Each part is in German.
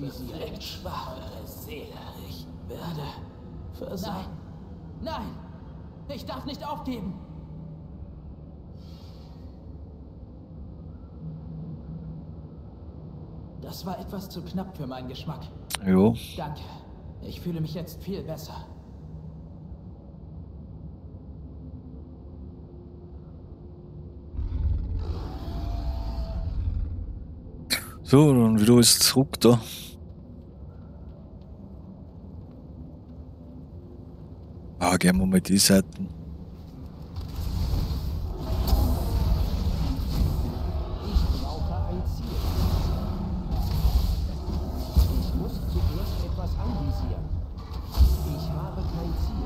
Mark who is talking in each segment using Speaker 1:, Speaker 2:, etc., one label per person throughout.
Speaker 1: anvisieren. Schwache Seele, ich werde versagen. Nein! Nein! Ich darf nicht aufgeben! Das war etwas zu knapp für meinen Geschmack.
Speaker 2: Jo.
Speaker 1: Danke. Ich fühle mich jetzt viel besser.
Speaker 2: So, dann wieder alles zurück da. Ah, gehen wir mal die Seiten.
Speaker 3: Ich brauche ein Ziel. Ich muss zuerst etwas anvisieren. Ich habe kein Ziel.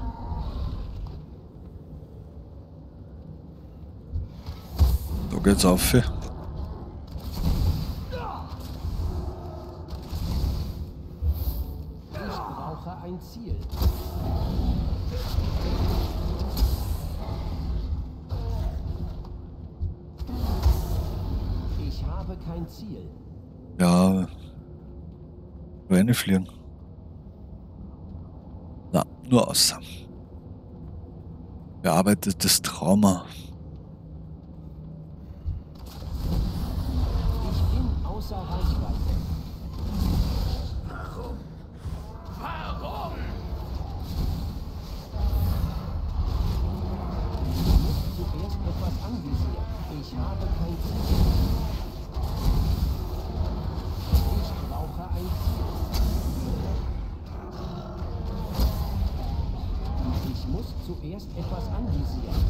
Speaker 2: Da geht's auf.
Speaker 3: Ich brauche ein Ziel. Ich habe kein Ziel.
Speaker 2: Ja. Reinfliegen. Na, nur außer. Bearbeitetes Trauma.
Speaker 3: Ich bin außer Reichweite.
Speaker 1: Warum? Warum?
Speaker 3: Ich muss zuerst etwas anvisieren. Ich habe kein Ziel. Ich brauche ein Ziel. Ich muss zuerst etwas anvisieren.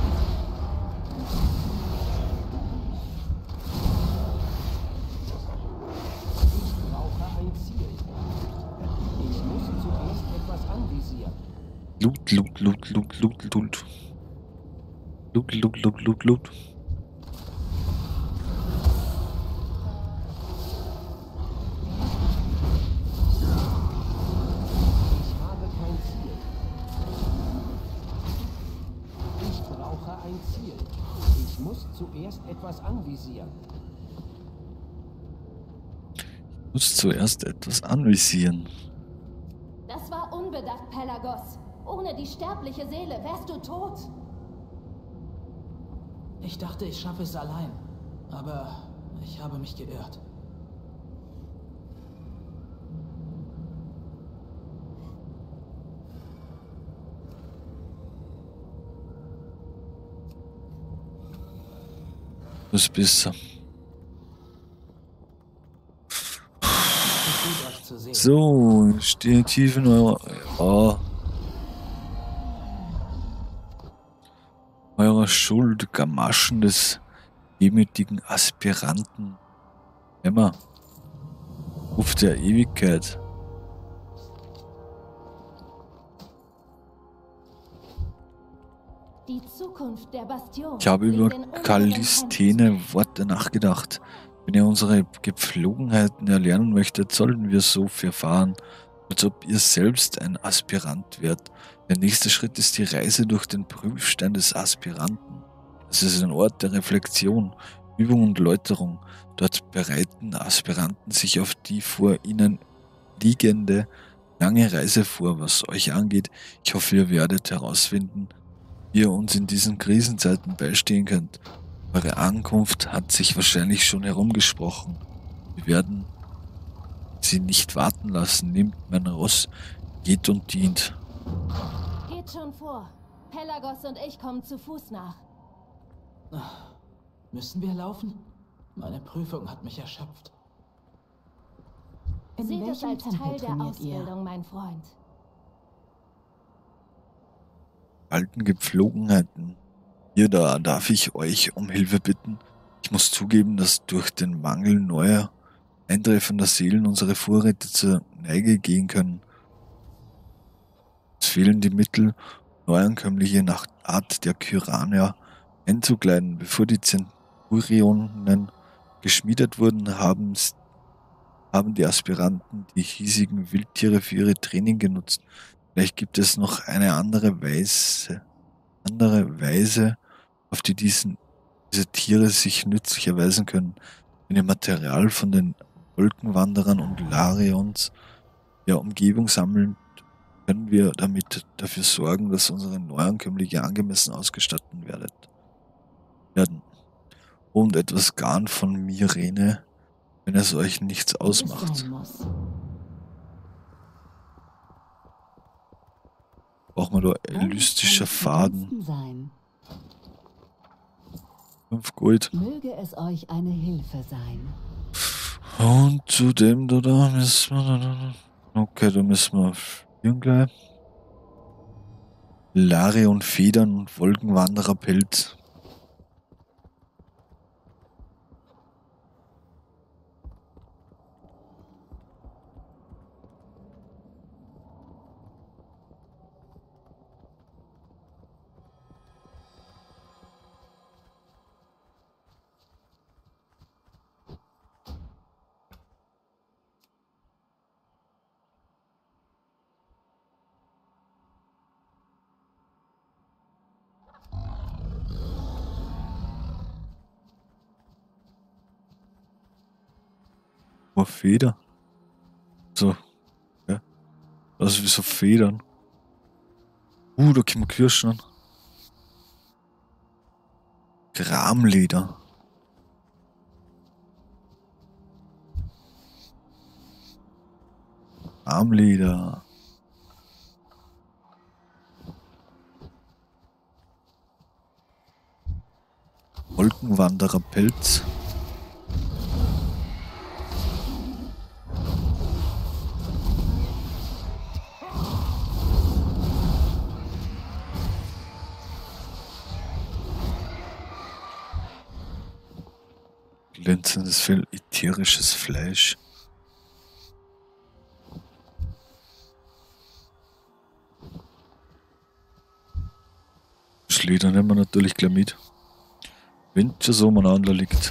Speaker 3: Ich brauche ein Ziel. Ich muss zuerst etwas anvisieren.
Speaker 2: Loot, Loot, Loot, Loot, Loot, Loot. Loot, Loot, Loot, Loot, Loot.
Speaker 3: Ich habe kein Ziel. Ich brauche ein Ziel. Ich muss zuerst etwas anvisieren.
Speaker 2: Ich muss zuerst etwas anvisieren.
Speaker 4: Das war unbedacht, Pelagos. Ohne die sterbliche Seele wärst du tot.
Speaker 1: Ich dachte, ich schaffe es allein. Aber ich habe mich geirrt.
Speaker 2: Das ist besser.
Speaker 1: Gut, euch zu sehen.
Speaker 2: So, ich stehe tief in eurer Schuld, Gamaschen des demütigen Aspiranten. Immer. Ruf der Ewigkeit.
Speaker 4: Die Zukunft der Bastion.
Speaker 2: Ich habe über
Speaker 4: liegt in unseren
Speaker 2: Kallisthene Worte nachgedacht. Wenn ihr unsere Gepflogenheiten erlernen möchtet, sollten wir so verfahren, als ob ihr selbst ein Aspirant wärt. Der nächste Schritt ist die Reise durch den Prüfstein des Aspiranten. Es ist ein Ort der Reflexion, Übung und Läuterung. Dort bereiten Aspiranten sich auf die vor ihnen liegende lange Reise vor. Was euch angeht, ich hoffe, ihr werdet herausfinden, wie ihr uns in diesen Krisenzeiten beistehen könnt. Eure Ankunft hat sich wahrscheinlich schon herumgesprochen. Wir werden sie nicht warten lassen. Nehmt mein Ross, geht und dient.
Speaker 4: Geht schon vor. Pelagos und ich kommen zu Fuß nach.
Speaker 1: Müssen wir laufen? Meine Prüfung hat mich erschöpft.
Speaker 5: In
Speaker 4: Seht es
Speaker 5: welchem
Speaker 4: als
Speaker 5: Tempel
Speaker 4: Teil der
Speaker 5: trainiert ihr?
Speaker 4: Ausbildung, mein Freund.
Speaker 2: Alten Gepflogenheiten. Hier, da darf ich euch um Hilfe bitten. Ich muss zugeben, dass durch den Mangel neuer, eintreffender Seelen unsere Vorräte zur Neige gehen können. Es fehlen die Mittel, Neuankömmliche nach Art der Kyraner einzukleiden. Bevor die Zenturionen geschmiedet wurden, haben die Aspiranten die hiesigen Wildtiere für ihre Training genutzt. Vielleicht gibt es noch eine andere Weise, auf die diese Tiere sich nützlich erweisen können. Wenn ihr Material von den Wolkenwanderern und Larions der Umgebung sammeln, können wir damit dafür sorgen, dass unsere Neuankömmlinge angemessen ausgestattet werden. Und etwas Garn von Myrene, wenn es euch nichts ausmacht. Brauchen wir da elystischer Faden. 5 Gold.
Speaker 5: Möge es euch eine Hilfe sein.
Speaker 2: Und zudem da müssen wir... Okay, da müssen wir spielen gleich. Larion Federn und Wolkenwandererpelz. Feder. So. Ja. Das ist wie so Federn. Da können wir Kirschen an. Gramleder. Gramleder. Wolkenwandererpelz. Glänzendes Fell, ätherisches Fleisch. Das Leder nehmen wir natürlich gleich mit. Wenn schon so umeinander liegt.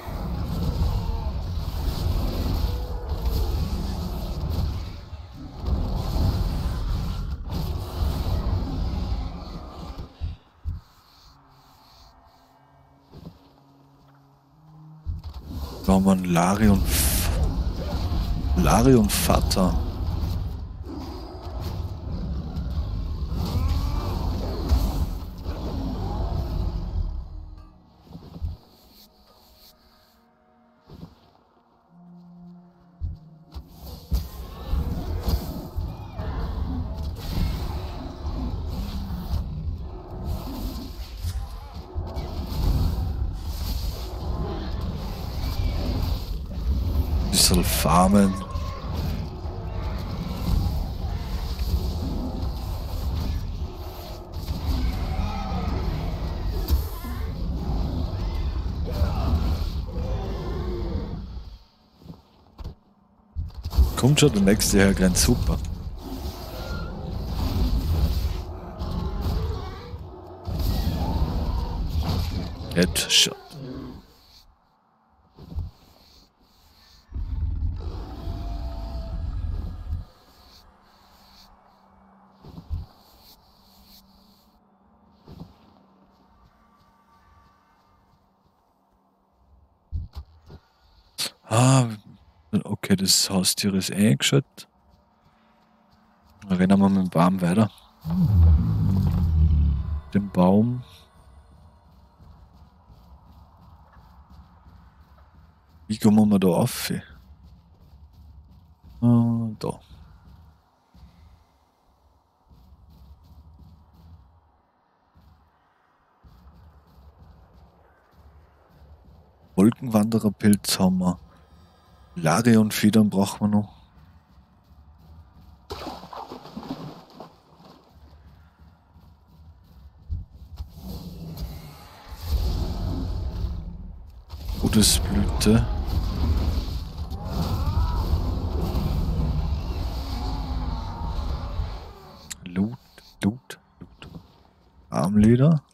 Speaker 2: Da haben wir einen Larion Vater. Bisschen farmen. Kommt schon der nächste her, ganz super. Headshot. Okay, das Haustier ist eingeschaltet. Dann rennen wir mit dem Baum weiter. Den Baum. Wie kommen wir da auf? Da. Wolkenwandererpilz haben wir. Larion Federn brauchen wir noch. Todesblüte. Loot. Armleder.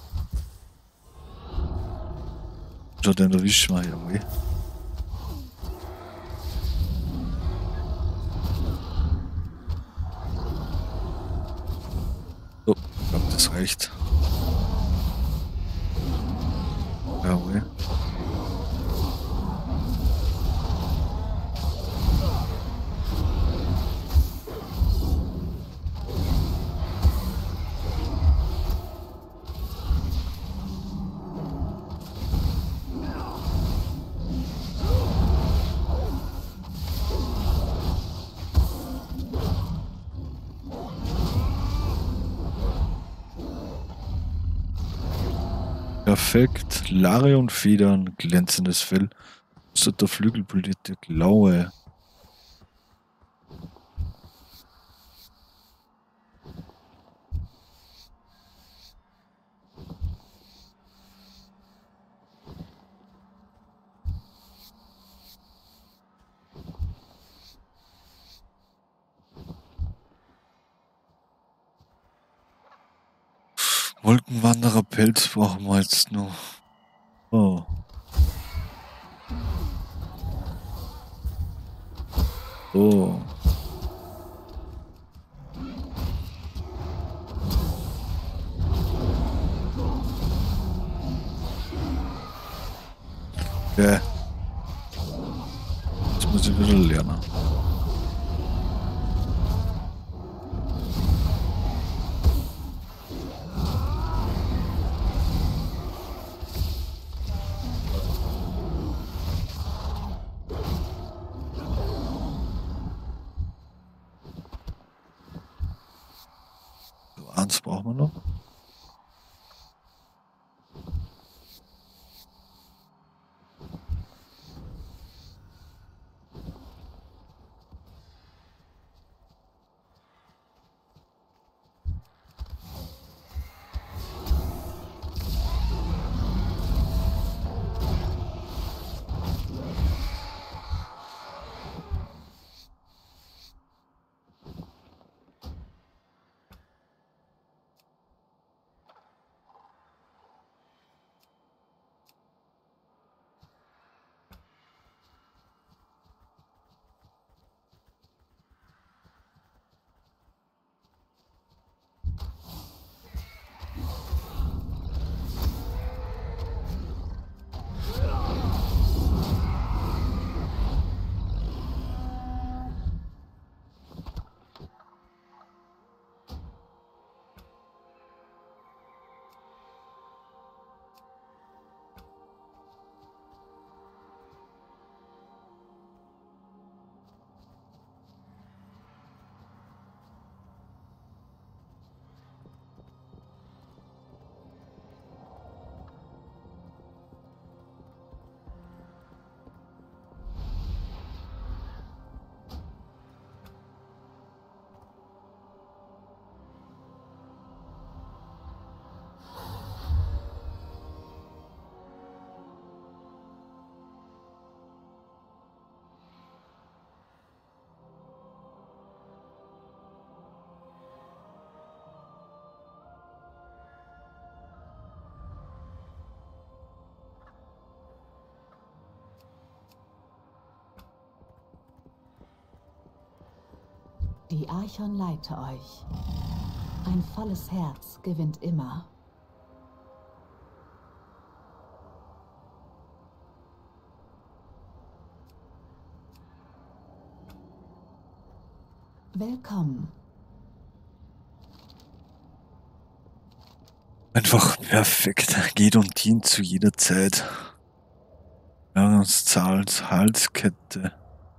Speaker 2: Schau, den erwischen wir, jawohl. So, ich glaube, das reicht. Jawohl. Perfekt. Larion-Federn, glänzendes Fell, der Flügel, polierte Klaue. Wolkenwanderer Pelz brauchen wir jetzt noch. Oh. Oh. Okay. Jetzt muss ich wieder lernen. So, eins brauchen wir noch.
Speaker 5: Die Archon leite euch. Ein volles Herz gewinnt immer. Willkommen.
Speaker 2: Einfach perfekt. Geht und dient zu jeder Zeit. Jahreszahls Halskette.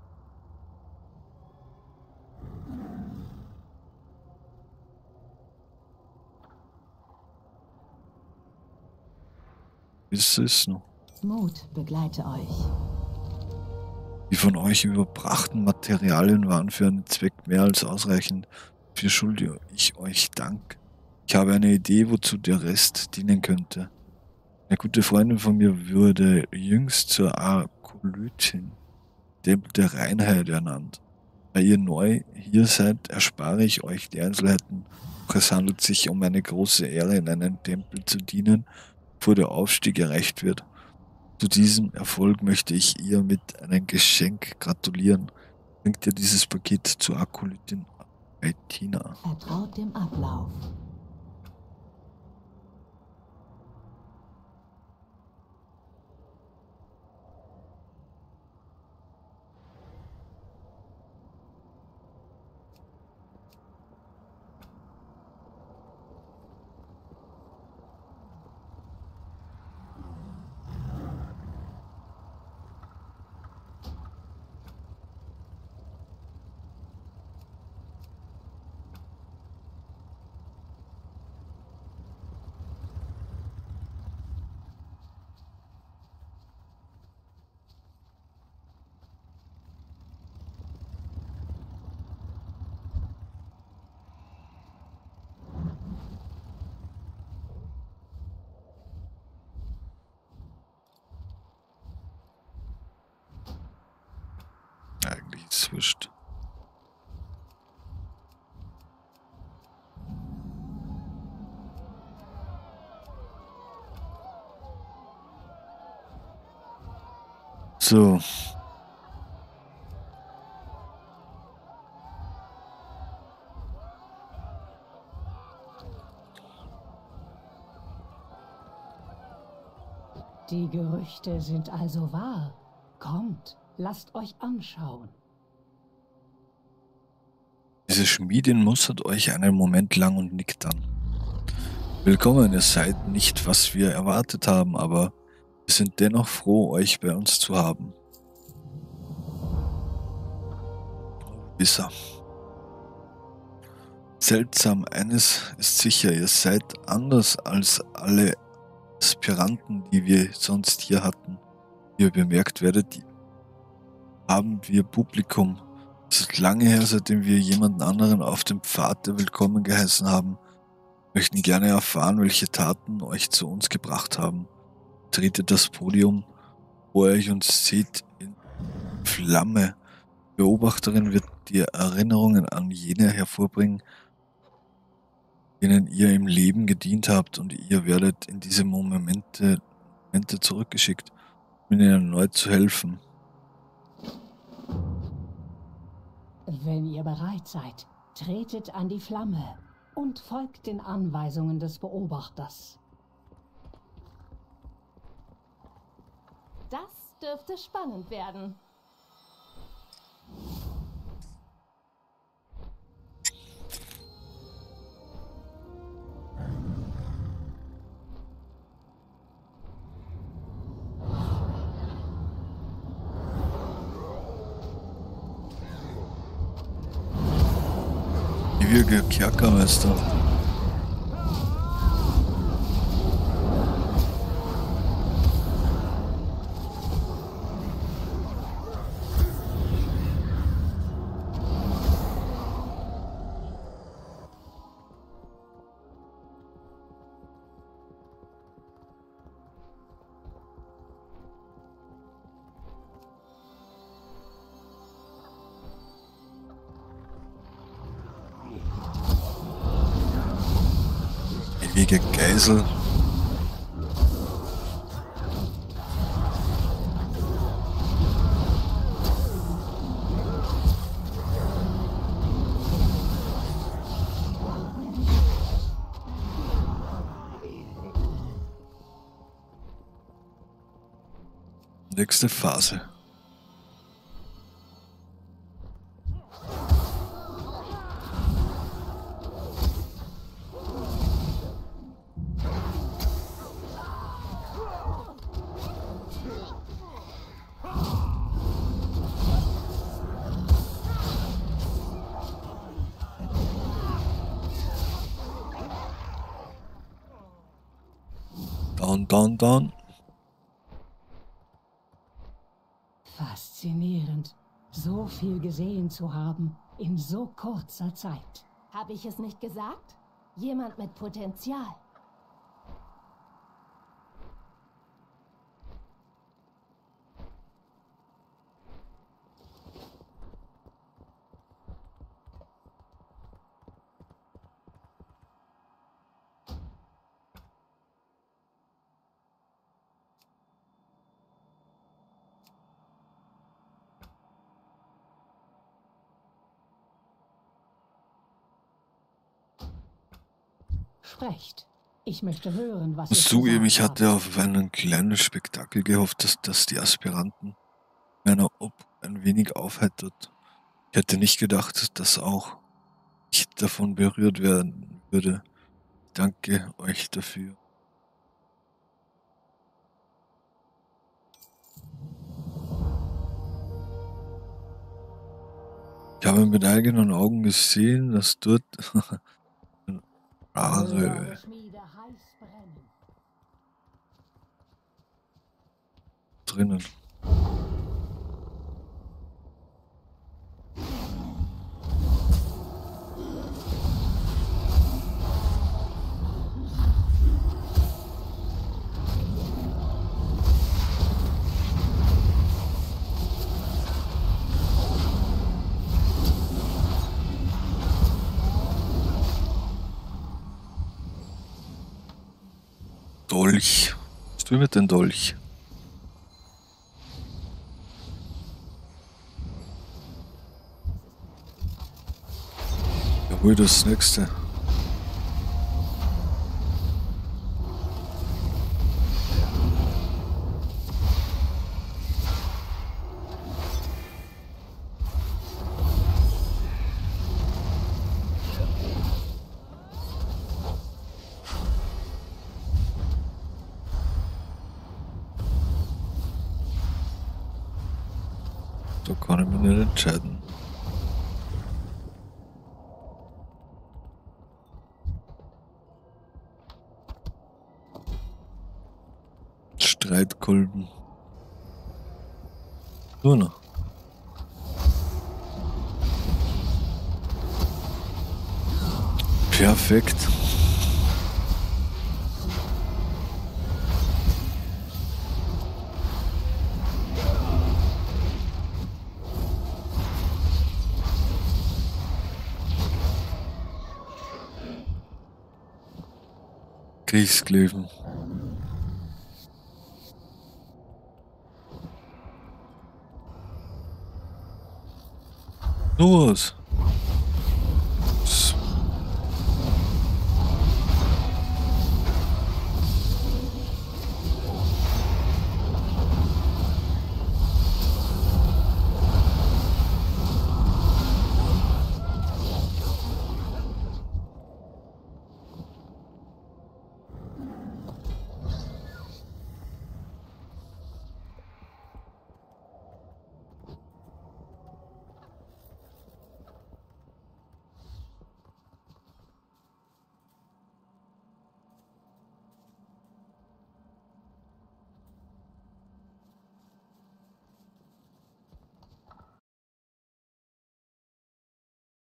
Speaker 2: Ist es noch?
Speaker 5: Mut begleite euch.
Speaker 2: Die von euch überbrachten Materialien waren für einen Zweck mehr als ausreichend. Dafür schulde ich euch Dank. Ich habe eine Idee, wozu der Rest dienen könnte. Eine gute Freundin von mir wurde jüngst zur Akolytin, Tempel der Reinheit, ernannt. Da ihr neu hier seid, erspare ich euch die Einzelheiten. Doch es handelt sich um eine große Ehre, in einem Tempel zu dienen, bevor der Aufstieg erreicht wird. Zu diesem Erfolg möchte ich ihr mit einem Geschenk gratulieren. Bringt ihr dieses Paket zur Akolytin Aitina.
Speaker 5: Vertraut dem Ablauf.
Speaker 2: ganz wurscht. So.
Speaker 5: Die Gerüchte sind also wahr. Kommt, lasst euch anschauen.
Speaker 2: Diese Schmiedin mustert euch einen Moment lang und nickt dann. Willkommen, ihr seid nicht, was wir erwartet haben, aber wir sind dennoch froh, euch bei uns zu haben. Wisser. Seltsam, eines ist sicher, ihr seid anders als alle Aspiranten, die wir sonst hier hatten. Wie ihr bemerkt werdet, haben wir Publikum. Es ist lange her, seitdem wir jemanden anderen auf dem Pfad der Willkommen geheißen haben. Wir möchten gerne erfahren, welche Taten euch zu uns gebracht haben. Tretet das Podium vor euch und seht in Flamme. Die Beobachterin wird die Erinnerungen an jene hervorbringen, denen ihr im Leben gedient habt, und ihr werdet in diese Momente zurückgeschickt, um ihnen erneut zu helfen.
Speaker 5: Wenn ihr bereit seid, tretet an die Flamme und folgt den Anweisungen des Beobachters.
Speaker 4: Das dürfte spannend werden.
Speaker 2: Ewige Kerkermeister. Ewige Geisel. Nächste Phase. Down.
Speaker 5: Faszinierend, so viel gesehen zu haben in so kurzer Zeit.
Speaker 4: Habe ich es nicht gesagt? Jemand mit Potenzial.
Speaker 5: Sprecht. Ich möchte hören, was ihr zu
Speaker 2: Zugeben,
Speaker 5: sagen
Speaker 2: ich hatte
Speaker 5: habt.
Speaker 2: auf einen kleinen Spektakel gehofft, dass die Aspiranten meiner Ob ein wenig aufheitert. Ich hätte nicht gedacht, dass auch ich davon berührt werden würde. Danke euch dafür. Ich habe mit eigenen Augen gesehen, dass dort
Speaker 5: Eure Schmiede heiß brennen.
Speaker 2: drinnen. Dolch. Was tue ich mit dem Dolch? Ja, hol das nächste. Da kann ich mich nicht entscheiden. Streitkolben. Nur noch. Perfekt. Kriegsglöwen. Nur was.